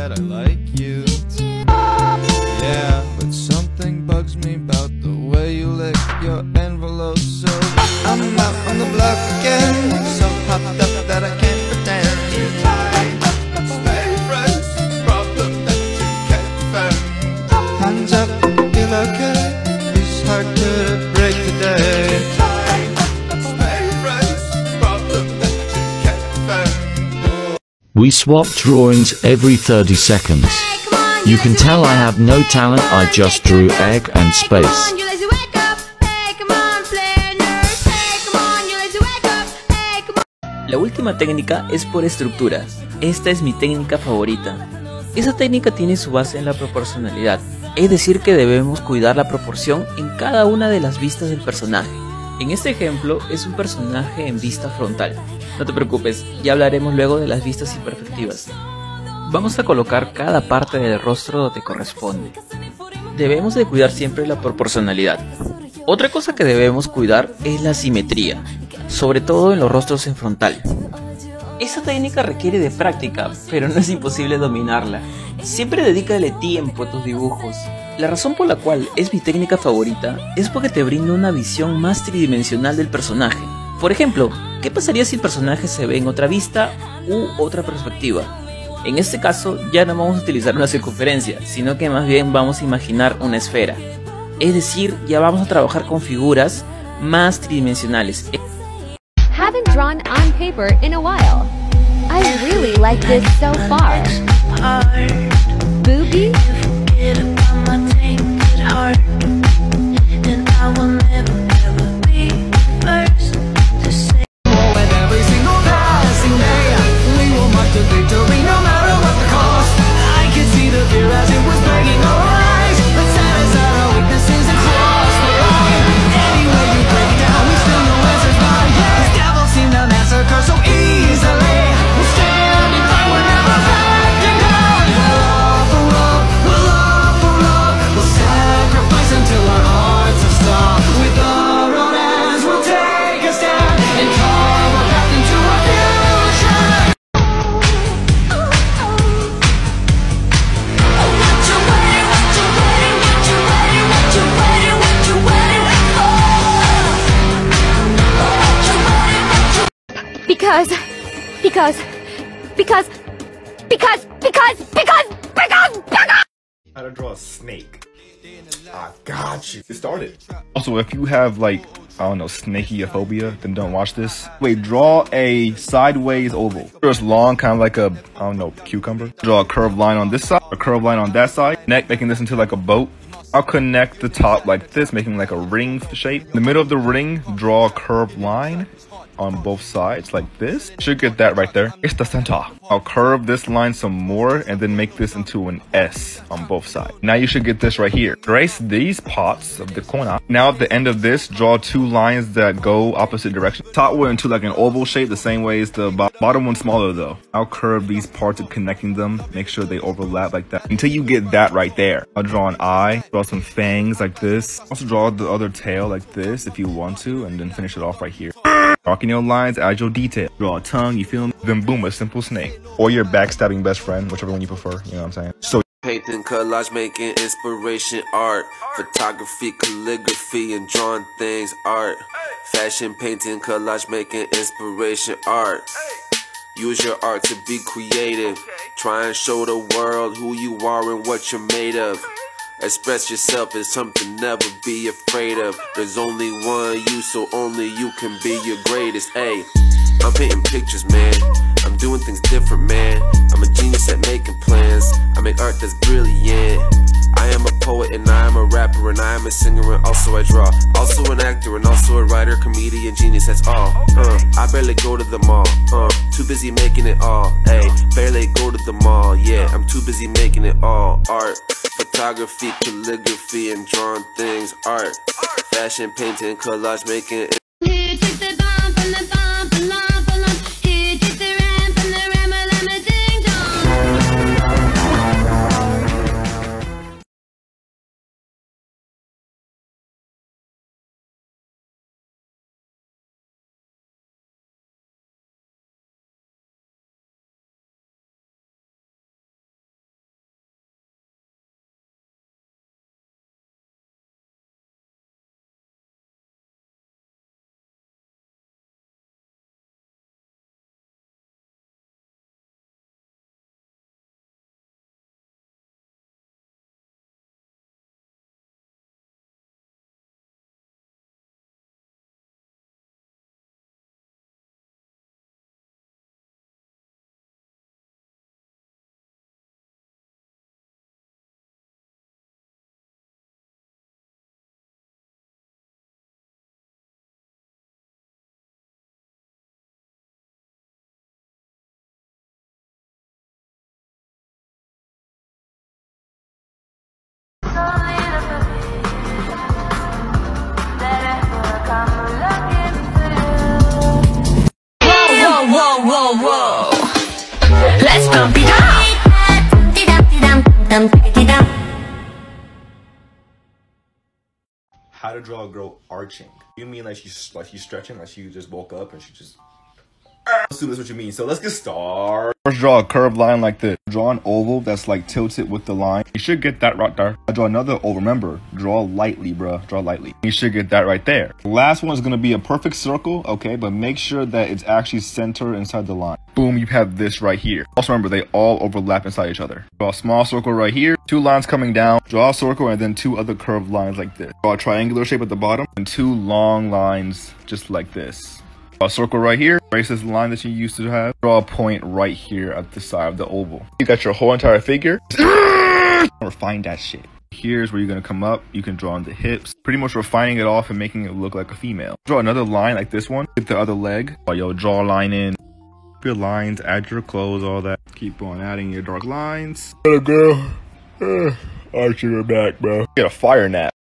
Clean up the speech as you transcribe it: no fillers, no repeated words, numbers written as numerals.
that I like you. Yeah, but something bugs me about the way you lick your envelope. So I'm out on the block again, so hopped up that I can't pretend. Stay friends, problem that you can't defend. Hands up, feel okay, it's hard to break the day. Stay friends, problem that you can't defend. We swap drawings every 30 seconds. You can tell I have no talent, I just drew egg and space. La última técnica es por estructura. Esta es mi técnica favorita. Esa técnica tiene su base en la proporcionalidad, es decir que debemos cuidar la proporción en cada una de las vistas del personaje. En este ejemplo es un personaje en vista frontal. No te preocupes, ya hablaremos luego de las vistas hiperefectivas. Vamos a colocar cada parte del rostro donde corresponde. Debemos de cuidar siempre la proporcionalidad. Otra cosa que debemos cuidar es la simetría, sobre todo en los rostros en frontal. Esa técnica requiere de práctica, pero no es imposible dominarla. Siempre dedícale tiempo a tus dibujos. La razón por la cual es mi técnica favorita es porque te brinda una visión más tridimensional del personaje. Por ejemplo, ¿qué pasaría si el personaje se ve en otra vista u otra perspectiva? En este caso ya no vamos a utilizar una circunferencia, sino que más bien vamos a imaginar una esfera. Es decir, ya vamos a trabajar con figuras más tridimensionales. Haven't drawn on paper in a while. I really like this so far. Booby? Because. How to draw a snake. I got you. It started. Also, if you have like, I don't know, snakiophobia, then don't watch this. Wait, draw a sideways oval. First long, kind of like a, I don't know, cucumber. Draw a curved line on this side, a curved line on that side. Neck, making this into like a boat. I'll connect the top like this, making like a ring shape. In the middle of the ring, draw a curved line on both sides like this. Should get that right there. It's the center. I'll curve this line some more and then make this into an S on both sides. Now you should get this right here. Trace these parts of the corner. Now at the end of this, draw two lines that go opposite direction. Top one into like an oval shape, the same way as the bottom one smaller though. I'll curve these parts of connecting them, make sure they overlap like that until you get that right there. I'll draw an eye, draw some fangs like this. Also draw the other tail like this if you want to, and then finish it off right here. Marking your lines, add your detail. Draw a tongue, you feel me? Then boom, a simple snake. Or your backstabbing best friend, whichever one you prefer, you know what I'm saying? So painting, collage, making inspiration, art, photography, calligraphy, and drawing things, art, fashion, painting, collage, making inspiration, art. Use your art to be creative. Try and show the world who you are and what you're made of. Express yourself is something never be afraid of. There's only one you, so only you can be your greatest. Ay, I'm painting pictures, man. I'm doing things different, man. I'm a genius at making plans. I make art that's brilliant. I am a poet and I am a rapper and I am a singer and also I draw. Also an actor and also a writer, comedian, genius, that's all. I barely go to the mall. Too busy making it all. Ay, barely go to the mall. Yeah, I'm too busy making it all. Art, photography, calligraphy, and drawing things. Art, fashion, painting, collage, making whoa, whoa. Let's bump it up. How to draw a girl arching? You mean like she's stretching, like she just woke up and she just... Assume that's what you mean, so let's get started. First, draw a curved line like this. Draw an oval that's like tilted with the line. You should get that right there. I draw another oval. Remember, draw lightly, bruh. Draw lightly. You should get that right there. The last one is gonna be a perfect circle, okay? But make sure that it's actually centered inside the line. Boom, you have this right here. Also remember, they all overlap inside each other. Draw a small circle right here. 2 lines coming down. Draw a circle and then 2 other curved lines like this. Draw a triangular shape at the bottom and 2 long lines just like this. Draw a circle right here. Trace this line that you used to have. Draw a point right here at the side of the oval. You got your whole entire figure. Refine that shit. Here's where you're gonna come up. You can draw on the hips. Pretty much refining it off and making it look like a female. Draw another line like this one. Hit the other leg. Yo, draw a line in. Your lines, add your clothes, all that. Keep on adding your dark lines. Get a girl. Arching her back, bro. Get a fire nap.